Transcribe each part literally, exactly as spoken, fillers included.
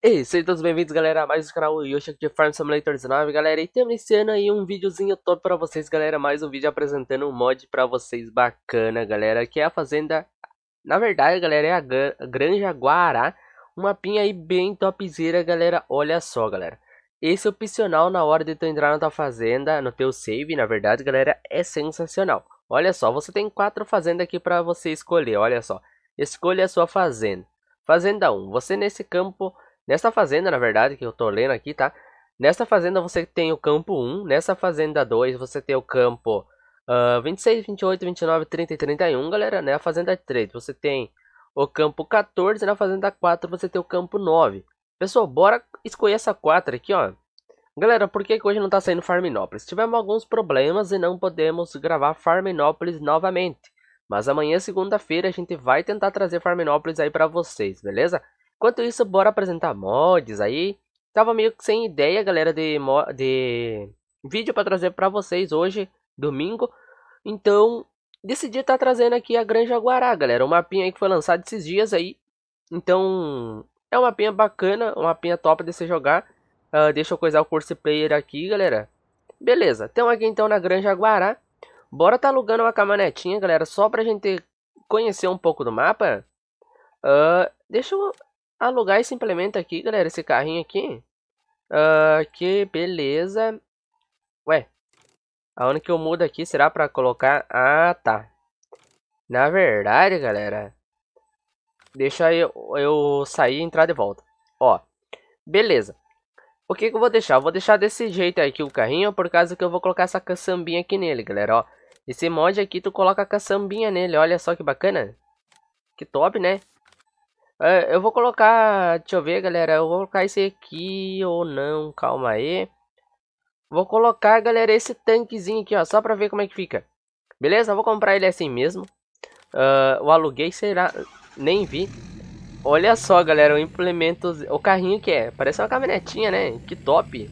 Ei, sejam todos bem-vindos, galera, a mais um canal Yoshi aqui de Farm Simulator dezenove, galera. E estamos iniciando aí um videozinho top pra vocês, galera. Mais um vídeo apresentando um mod pra vocês bacana, galera. Que é a fazenda, na verdade, galera, é a Gra- Granja Guará. Um mapinha aí bem topzera, galera. Olha só, galera. Esse opcional na hora de tu entrar na tua fazenda, no teu save, na verdade, galera, é sensacional. Olha só, você tem quatro fazendas aqui pra você escolher, olha só. Escolha a sua fazenda. Fazenda um, você nesse campo... Nessa fazenda, na verdade, que eu tô lendo aqui, tá? Nessa fazenda você tem o campo um. Nessa fazenda dois você tem o campo uh, vinte e seis, vinte e oito, vinte e nove, trinta e trinta e um, galera. Na fazenda três você tem o campo quatorze. Na fazenda quatro você tem o campo nove. Pessoal, bora escolher essa quatro aqui, ó. Galera, por que que hoje não tá saindo Farminópolis? Tivemos alguns problemas e não podemos gravar Farminópolis novamente. Mas amanhã, segunda-feira, a gente vai tentar trazer Farminópolis aí pra vocês, beleza? Enquanto isso, bora apresentar mods aí. Tava meio que sem ideia, galera, de, mo- de vídeo pra trazer pra vocês hoje, domingo. Então, decidi estar trazendo aqui a Granja Guará, galera. Um mapinha aí que foi lançado esses dias aí. Então, é um mapinha bacana, um mapinha top de se jogar. Ah, deixa eu coisar o Curse Player aqui, galera. Beleza, estamos aqui então na Granja Guará. Bora tá alugando uma caminhonetinha, galera, só pra gente conhecer um pouco do mapa. Ah, deixa eu alugar esse implemento aqui, galera, esse carrinho aqui. Ah, que beleza. Ué, aonde que eu mudo aqui? Será pra colocar... Ah, tá. Na verdade, galera, deixa eu, eu sair e entrar de volta. Ó, beleza. O que que eu vou deixar? Eu vou deixar desse jeito aqui o carrinho, por causa que eu vou colocar essa caçambinha aqui nele, galera, ó. Esse mod aqui, tu coloca a caçambinha nele, olha só que bacana. Que top, né? É, eu vou colocar, deixa eu ver, galera, eu vou colocar esse aqui ou não, calma aí. Vou colocar, galera, esse tanquezinho aqui, ó, só pra ver como é que fica. Beleza? Eu vou comprar ele assim mesmo. Uh, o aluguei, será? Nem vi. Olha só, galera, o implemento, o carrinho que é, parece uma caminhonetinha, né? Que top.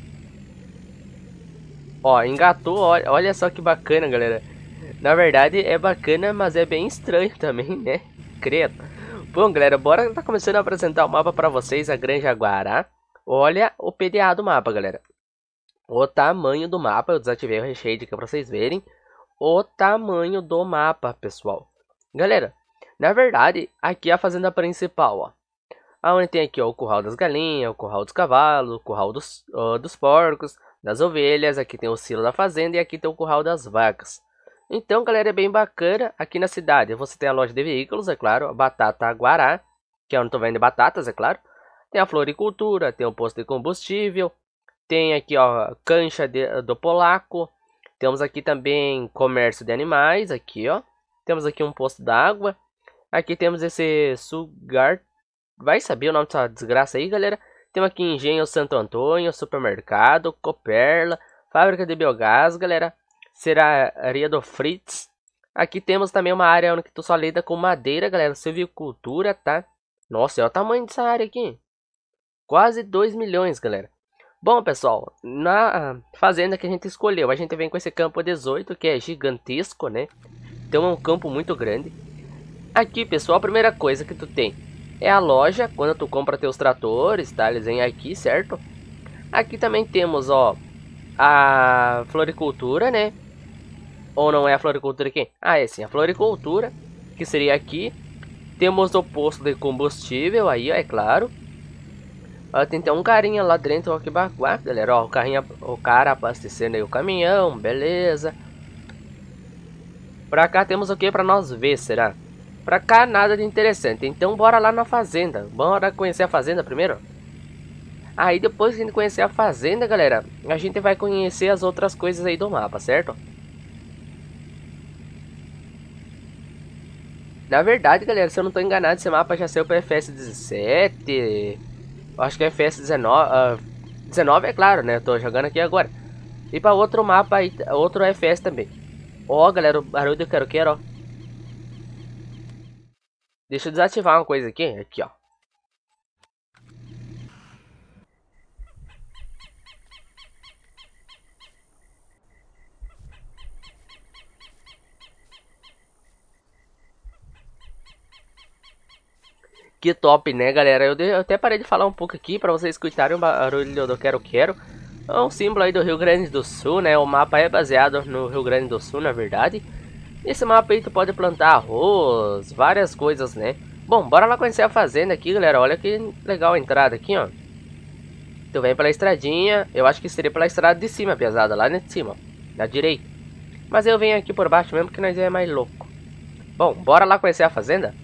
Ó, engatou, olha, olha só que bacana, galera. Na verdade é bacana, mas é bem estranho também, né? Credo. Bom, galera, bora tá começando a apresentar o mapa pra vocês, a Granja Guará. Olha o P D A do mapa, galera. O tamanho do mapa, eu desativei o recheio aqui pra vocês verem. O tamanho do mapa, pessoal. Galera, na verdade, aqui é a fazenda principal, ó. Aonde tem aqui ó, o curral das galinhas, o curral dos cavalos, o curral dos, uh, dos porcos, das ovelhas. Aqui tem o silo da fazenda e aqui tem o curral das vacas. Então, galera, é bem bacana. Aqui na cidade você tem a loja de veículos, é claro, a Batata Guará, que é onde tu vende batatas, é claro. Tem a floricultura, tem o posto de combustível, tem aqui ó, cancha de, do polaco. Temos aqui também comércio de animais, aqui ó. Temos aqui um posto d'água. Aqui temos esse sugar. Vai saber o nome dessa desgraça aí, galera. Temos aqui Engenho Santo Antônio, supermercado, Coperla, fábrica de biogás, galera. Serraria do Fritz. Aqui temos também uma área onde tu só lida com madeira, galera. Silvicultura, tá? Nossa, olha o tamanho dessa área aqui. Quase dois milhões, galera. Bom, pessoal, na fazenda que a gente escolheu, a gente vem com esse campo dezoito, que é gigantesco, né? Então é um campo muito grande. Aqui, pessoal, a primeira coisa que tu tem é a loja, quando tu compra teus tratores, tá? Eles vêm aqui, certo? Aqui também temos, ó, a floricultura, né? Ou não é a floricultura aqui? Ah, é sim, a floricultura, que seria aqui. Temos o posto de combustível aí, ó, é claro. Ó, tem até um carinha lá dentro, ó, que bacana, galera. Ó, o, carrinho, o cara abastecendo aí o caminhão, beleza. Pra cá temos o que pra nós ver, será? Pra cá nada de interessante, então bora lá na fazenda. Bora conhecer a fazenda primeiro. Aí depois que a gente conhecer a fazenda, galera, a gente vai conhecer as outras coisas aí do mapa, certo? Na verdade, galera, se eu não tô enganado, esse mapa já saiu para F S dezessete. Eu acho que é F S dezenove. Uh, dezenove é claro, né? Eu tô jogando aqui agora. E para outro mapa aí, outro F S também. Ó, galera, o barulho do quero quero, ó. Deixa eu desativar uma coisa aqui. Aqui, ó. Que top, né, galera? Eu, de, eu até parei de falar um pouco aqui pra vocês escutarem o barulho do Quero Quero. É um símbolo aí do Rio Grande do Sul, né? O mapa é baseado no Rio Grande do Sul, na verdade. Nesse mapa aí tu pode plantar arroz, várias coisas, né? Bom, bora lá conhecer a fazenda aqui, galera. Olha que legal a entrada aqui, ó. Tu vem pela estradinha. Eu acho que seria pela estrada de cima, pesada, lá de cima, ó, da direita. Mas eu venho aqui por baixo mesmo, que nós é mais louco. Bom, bora lá conhecer a fazenda.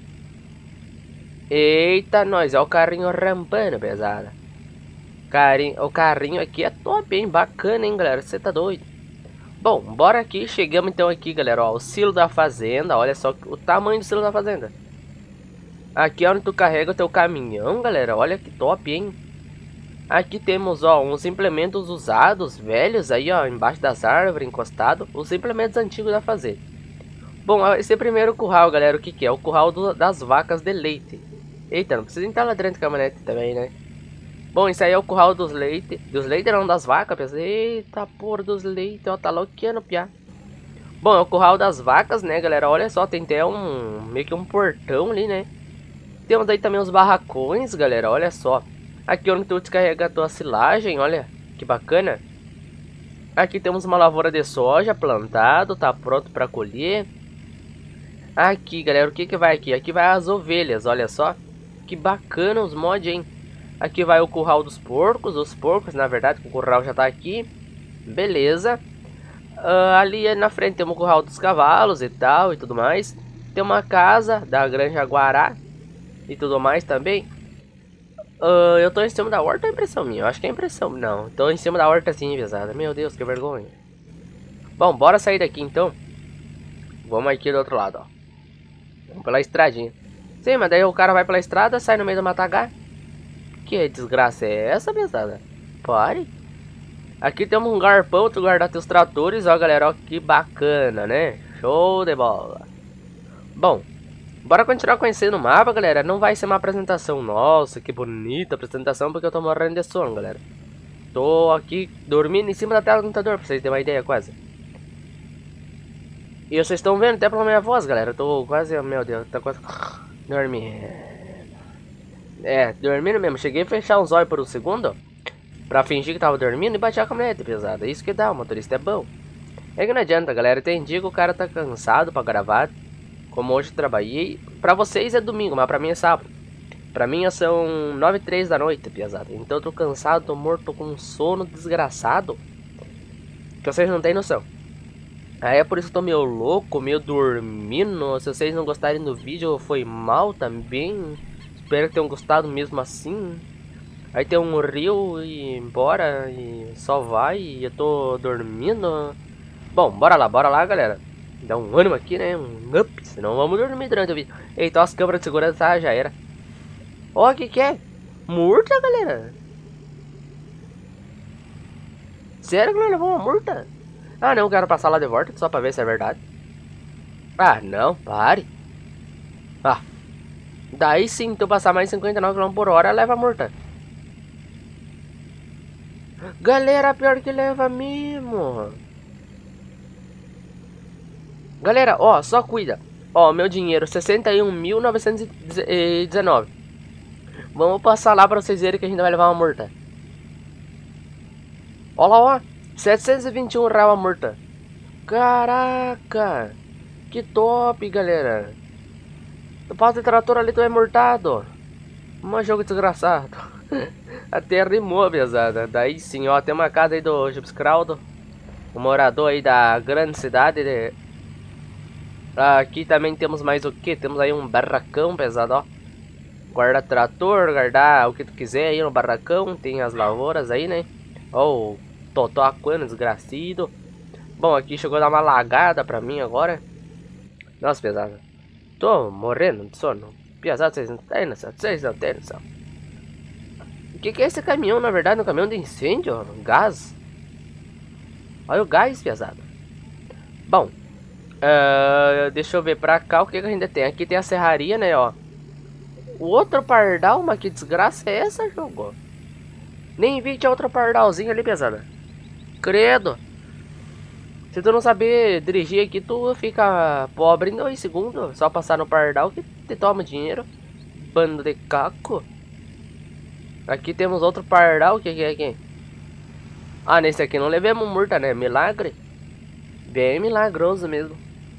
Eita, nós, ó o carrinho rampando, pesada. Carinho, o carrinho aqui é top, hein? Bacana, hein, galera? Você tá doido? Bom, bora aqui. Chegamos então aqui, galera, ó. O silo da fazenda. Olha só o tamanho do silo da fazenda. Aqui é onde tu carrega o teu caminhão, galera. Olha que top, hein? Aqui temos, ó, uns implementos usados, velhos, aí, ó, embaixo das árvores, encostado. Os implementos antigos da fazenda. Bom, esse primeiro curral, galera, o que que é? O curral do, das vacas de leite. Eita, não precisa entrar lá dentro da caminhonete também, né? Bom, isso aí é o curral dos leite. Dos leite não, das vacas, pessoal. Eita, porra, dos leite, ó, tá louquinho, piá. Bom, é o curral das vacas, né, galera? Olha só, tem até um, meio que um portão ali, né? Temos aí também os barracões, galera, olha só. Aqui onde tu descarrega a tua silagem, olha, que bacana. Aqui temos uma lavoura de soja plantado, tá pronto para colher. Aqui, galera, o que que vai aqui? Aqui vai as ovelhas, olha só. Que bacana os mods, hein? Aqui vai o curral dos porcos, os porcos, na verdade, o curral já tá aqui. Beleza. Uh, ali na frente tem um curral dos cavalos e tal e tudo mais. Tem uma casa da Granja Guará e tudo mais também. Uh, eu tô em cima da horta, é impressão minha? Eu acho que é impressão. Não, tô em cima da horta sim, pesada. Meu Deus, que vergonha. Bom, bora sair daqui então. Vamos aqui do outro lado, ó. Vamos pela estradinha. Sim, mas daí o cara vai pela estrada, sai no meio do matagal. Que desgraça é essa, pesada? Pare. Aqui temos um garpão, tu guardar teus tratores, ó, galera, ó, que bacana, né? Show de bola. Bom, bora continuar conhecendo o mapa, galera. Não vai ser uma apresentação. Nossa, que bonita apresentação, porque eu tô morrendo de sono, galera. Tô aqui dormindo em cima da tela do computador, pra vocês terem uma ideia, quase. E vocês estão vendo até pela minha voz, galera. Eu tô quase, meu Deus, tá quase dormindo. É, dormindo mesmo. Cheguei a fechar os olhos por um segundo pra fingir que tava dormindo e bati a caminhonete pesada. Isso que dá, o motorista é bom. É que não adianta, galera. Tem dia que o cara tá cansado pra gravar. Como hoje eu trabalhei. Pra vocês é domingo, mas pra mim é sábado. Pra mim são nove e três da noite, pesada. Então eu tô cansado, tô morto, tô com um sono desgraçado que vocês não tem noção. Aí é por isso que eu tô meio louco, meio dormindo. Se vocês não gostarem do vídeo, foi mal também. Espero que tenham gostado mesmo assim. Aí tem um rio e bora e só vai e eu tô dormindo. Bom, bora lá, bora lá, galera. Dá um ânimo aqui, né? Um up, senão vamos dormir durante o vídeo. Eita, as câmeras de segurança, ah, já era. Ó, o que que é? Multa, galera? Sério que nós levamos uma multa? Ah, não, quero passar lá de volta só pra ver se é verdade. Ah, não, pare. Ah, daí sim, tu passar mais cinquenta e nove quilômetros por hora, leva a multa. Galera, pior que leva mesmo. Galera, ó, só cuida. Ó, meu dinheiro, sessenta e um mil novecentos e dezenove. Vamos passar lá pra vocês verem que a gente vai levar uma multa. Ó lá, ó. setecentos e vinte e um reais a multa. Caraca. Que top, galera. Tu passa de trator ali, tu é multado. Um jogo desgraçado. Até rimou, pesada. Daí sim, ó. Tem uma casa aí do Gipscraldo. Um morador aí da grande cidade de... Aqui também temos mais o que? Temos aí um barracão, pesado, ó. Guarda trator, guardar o que tu quiser aí no barracão. Tem as lavouras aí, né? Ó, o Totó Aquano, desgracido. Bom, aqui chegou a dar uma lagada pra mim agora. Nossa, pesado. Tô morrendo de sono. Pesado, vocês não tem noção. Vocês não tem noção. O que que é esse caminhão, na verdade? Um caminhão de incêndio? Um gás? Olha o gás, pesado. Bom. Uh, deixa eu ver pra cá o que, que a gente tem. Aqui tem a serraria, né, ó. O outro pardal, mas que desgraça é essa, jogo? Nem vi que tinha outro pardalzinho ali, pesada. Credo. Se tu não saber dirigir aqui, tu fica pobre em dois segundos. Só passar no pardal que te toma dinheiro. bando de caco. Aqui temos outro pardal. O que, que é aqui? Ah, nesse aqui não levemos murta, né? Milagre. Bem milagroso mesmo.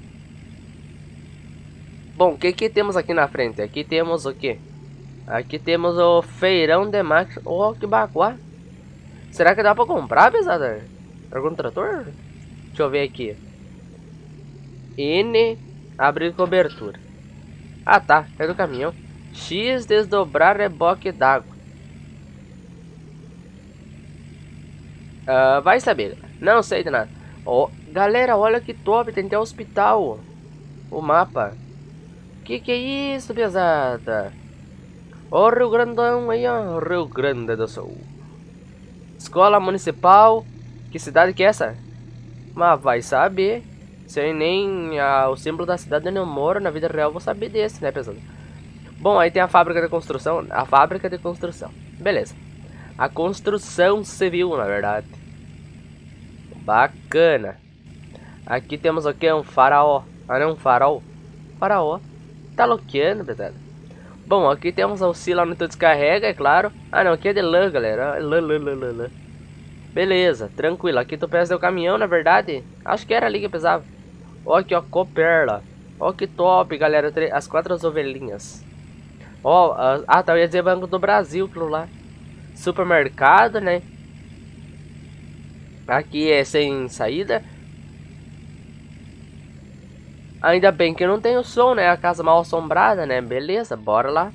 Bom, o que que temos aqui na frente? Aqui temos o que? Aqui temos o feirão de máquinas. Oh, que bacuá. Será que dá pra comprar, pesada? Algum trator? Deixa eu ver aqui. N. Abrir cobertura. Ah, tá. É do caminhão. X. Desdobrar reboque d'água. Uh, vai saber. Não sei de nada. Oh, galera, olha que top. Tem até hospital. O mapa. Que que é isso, pesada? Ó, oh, Rio Grandão aí, ó. Rio Grande do Sul. Escola Municipal. Que cidade que é essa? Mas vai saber. Sei nem ah, o símbolo da cidade onde eu moro. Na vida real vou saber desse, né, pessoal? Bom, aí tem a fábrica de construção. A fábrica de construção. Beleza. A construção civil, na verdade. Bacana. Aqui temos o que? Um faraó. Ah, não, um farol. Faraó. Tá loqueando, pesado. Bom, aqui temos o oscilômetro de descarrega, é claro. Ah, não, aqui é de lã, galera. Lã, lã, lã, lã, lã. Beleza, tranquilo. Aqui tu pesa o caminhão, na verdade. Acho que era ali que pesava. Ó, aqui, ó, Coperla. Ó, que top, galera. As quatro ovelhinhas. Ó, uh, ah, tá, eu ia dizer Banco do Brasil, aquilo lá. Supermercado, né? Aqui é sem saída. Ainda bem que não tem o som, né? A casa mal assombrada, né? Beleza, bora lá.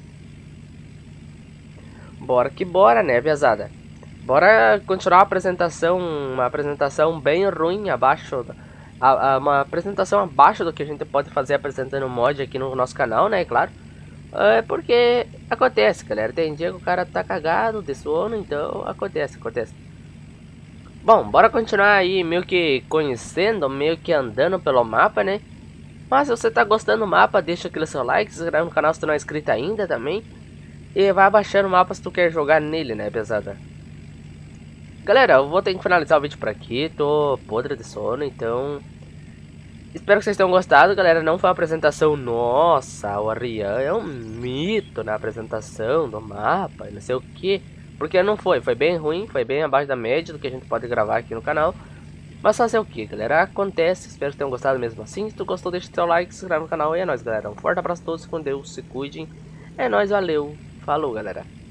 Bora que bora, né, pesada? Bora continuar a apresentação. Uma apresentação bem ruim, abaixo. A, a, uma apresentação abaixo do que a gente pode fazer apresentando mod aqui no nosso canal, né? Claro. É porque acontece, galera. Tem dia que o cara tá cagado de sono, então acontece, acontece. Bom, bora continuar aí meio que conhecendo, meio que andando pelo mapa, né? Mas se você tá gostando do mapa, deixa aquele seu like, se inscreve no canal se tu não é inscrito ainda também. E vai baixando o mapa se tu quer jogar nele, né, pesada? Galera, eu vou ter que finalizar o vídeo por aqui, tô podre de sono, então... Espero que vocês tenham gostado, galera. Não foi uma apresentação, nossa, o Arian é um mito na apresentação do mapa, não sei o que. Porque não foi, foi bem ruim, foi bem abaixo da média do que a gente pode gravar aqui no canal. Mas fazer o que, galera? Acontece, espero que tenham gostado mesmo assim. Se tu gostou, deixa seu like, se inscreve no canal e é nóis, galera. Um forte abraço a todos, com Deus, se cuidem. É nóis, valeu, falou, galera.